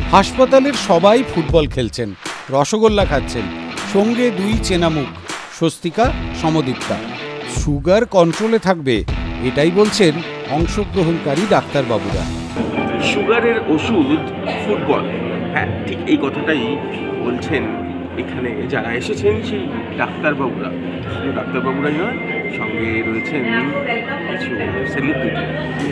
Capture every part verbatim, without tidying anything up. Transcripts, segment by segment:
হাসপাতালের সবাই ফুটবল খেলছেন, রসগোল্লা খাচ্ছেন, সঙ্গে দুই চেনা মুখ, স্বস্তিকা, সমদীপ্তা। সুগার কন্ট্রোলে থাকবে এটাই বলছেন অংশগ্রহণকারী ডাক্তারবাবুরা। সুগারের ওষুধ ফুটবল, হ্যাঁ ঠিক এই কথাটাই বলছেন এখানে যারা এসেছেন সেই ডাক্তারবাবুরা। শুধু ডাক্তারবাবুরাই নয়, সঙ্গে রয়েছেন কিছু সেলিব্রিটি।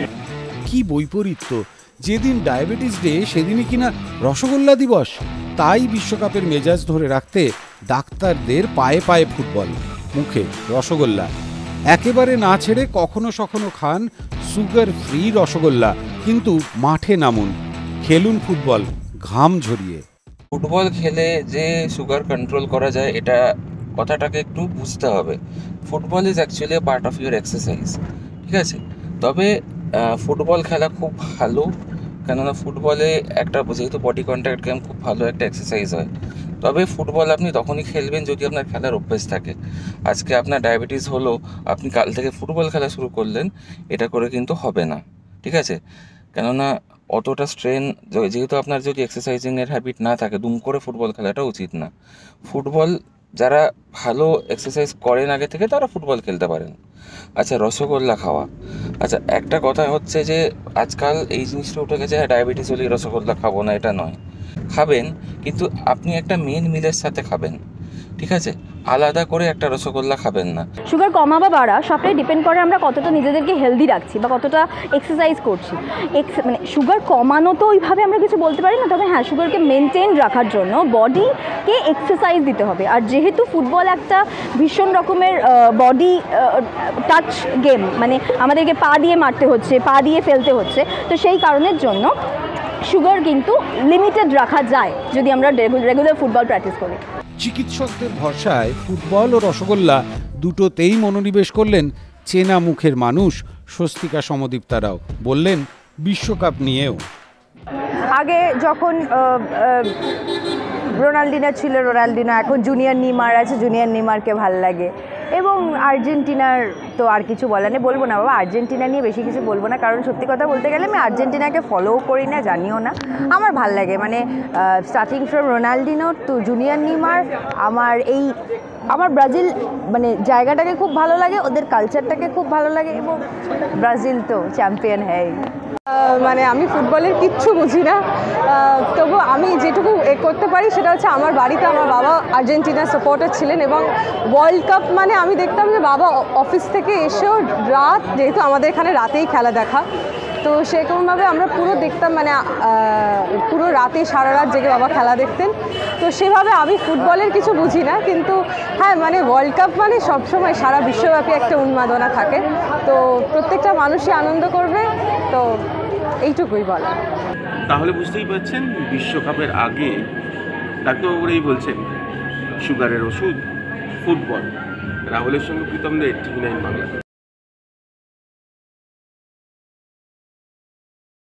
কি বৈপরীত্য! যেদিন ডায়াবেটিস ডে সেদিনই কিনা রসগোল্লা দিবস। তাই বিশ্বকাপের মেজাজ ধরে রাখতে ডাক্তারদের পায়ে পায়ে ফুটবল, মুখে রসগোল্লা। একেবারে না ছেড়ে কখনো সখনো খান সুগার ফ্রি রসগোল্লা, কিন্তু মাঠে নামুন, খেলুন ফুটবল ঘাম ঝরিয়ে। ফুটবল খেলে যে সুগার কন্ট্রোল করা যায় এটা কথাটাকে একটু বুঝতে হবে। Football is actually a part of your exercise, ঠিক আছে? তবে ফুটবল খেলা খুব ভালো, কেননা ফুটবলে একটা যেহেতু বডি কন্ট্যাক্ট গেম, খুব ভালো একটা এক্সারসাইজ হয়। তবে ফুটবল আপনি তখনই খেলবেন যদি আপনার খেলার অভ্যেস থাকে। আজকে আপনার ডায়াবেটিস হলো, আপনি কাল থেকে ফুটবল খেলা শুরু করলেন, এটা করে কিন্তু হবে না, ঠিক আছে? কেননা অতটা স্ট্রেন, যেহেতু আপনার যদি এক্সারসাইজিংয়ের হ্যাবিট না থাকে, দুম করে ফুটবল খেলাটা উচিত না। ফুটবল যারা ভালো এক্সারসাইজ করেন আগে থেকে তারা ফুটবল খেলতে পারেন। আচ্ছা, রসগোল্লা খাওয়া, আচ্ছা একটা কথা হচ্ছে যে আজকাল এই জিনিসটা উঠে গেছে, হ্যাঁ ডায়াবেটিস হলে রসগোল্লা খাবো না, এটা নয়। খাবেন, কিন্তু আপনি একটা মেন মিলের সাথে খাবেন, ঠিক আছে? আলাদা করে একটা রসগোল্লা খাবেন না। সুগার কমা বা বাড়া সবটাই ডিপেন্ড করে আমরা কতটা নিজেদেরকে হেলদি রাখছি বা কতটা এক্সারসাইজ করছি। এক্স মানে সুগার কমানো তো ওইভাবে আমরা কিছু বলতে পারি না, তবে হ্যাঁ সুগারকে মেনটেন রাখার জন্য বডিকে এক্সারসাইজ দিতে হবে। আর যেহেতু ফুটবল একটা ভীষণ রকমের বডি টাচ গেম, মানে আমাদেরকে পা দিয়ে মারতে হচ্ছে, পা দিয়ে ফেলতে হচ্ছে, তো সেই কারণের জন্য সুগার কিন্তু লিমিটেড রাখা যায় যদি আমরা রেগুলার ফুটবল প্র্যাকটিস করি। চিকিৎসকদের ভরসায় ফুটবল ও রসগোল্লা দুটোতেই মনোনিবেশ করলেন চেনা মুখের মানুষ স্বস্তিকা, সমদীপ্তারাও। বললেন বিশ্বকাপ নিয়েও। আগে যখন রোনাল্ডিনো ছিল রোনাল্ডিনো, এখন জুনিয়র নিমার আছে, জুনিয়র নিমারকে ভাল লাগে। এবং আর্জেন্টিনার তো আর কিছু বলার নেই, বলবো না বাবা, আর্জেন্টিনা নিয়ে বেশি কিছু বলবো না, কারণ সত্যি কথা বলতে গেলে আমি আর্জেন্টিনাকে ফলোও করি না, জানিও না। আমার ভাল লাগে, মানে starting from Ronaldinho to junior Neymar. আমার এই আমার ব্রাজিল মানে জায়গাটাকে খুব ভালো লাগে, ওদের কালচারটাকে খুব ভালো লাগে, এবং ব্রাজিল তো চ্যাম্পিয়ন হ্যায়। মানে আমি ফুটবলের কিচ্ছু বুঝি না, তবু আমি যেটুকু এ করতে পারি সেটা হচ্ছে আমার বাড়িতে আমার বাবা আর্জেন্টিনার সাপোর্টার ছিলেন, এবং ওয়ার্ল্ড কাপ মানে আমি দেখতাম যে বাবা অফিস থেকে এসেও রাত, যেহেতু আমাদের এখানে রাতেই খেলা দেখা, তো সেরকমভাবে আমরা পুরো দেখতাম, মানে পুরো রাতে সারা রাত জেগে বাবা খেলা দেখতেন। তো সেভাবে আমি ফুটবলের কিছু বুঝি না, কিন্তু হ্যাঁ মানে ওয়ার্ল্ড কাপ মানে সবসময় সারা বিশ্বব্যাপী একটা উন্মাদনা থাকে, তো প্রত্যেকটা মানুষই আনন্দ করবে, তো এইটুকুই বলা। তাহলে বুঝতেই পারছেন বিশ্বকাপের আগে ডাক্তারবাবুরাই বলছেন সুগারের ওষুধ ফুটবল। রাহুলের সঙ্গে প্রীতম দে, টিভি নাইন বাংলা।